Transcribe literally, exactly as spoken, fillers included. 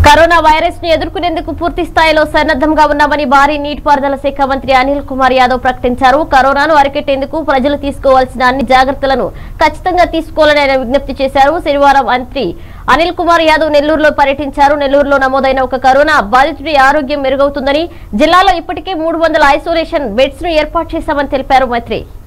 Corona virus ను ఎదుర్కొనేందుకు పూర్తి స్థాయిలో సన్నద్ధంగా ఉన్నామని భారీ నీటిపారుదల శాఖ మంత్రి అనిల్ కుమార్ యాదవ్ ప్రకటించారు. కరోనాను అరికట్టేందుకు ప్రజలు తీసుకోవాల్సిన అన్ని జాగ్రత్తలను ఖచ్చితంగా తీసుకోవాలని ఆయన విజ్ఞప్తి చేశారు. శనివారం మంత్రి అనిల్ కుమార్ యాదవ్ నెల్లూరులో పర్యటించారు. నెల్లూరులో నమోదైన ఒక కరోనా బాధితుడి ఆరోగ్యం మెరుగవుతుందని, జిల్లాలో ఇప్పటికే మూడు వందల ఐసోలేషన్ బెడ్స్ ను ఏర్పాటు చేశామని తెలిపారు మంత్రి.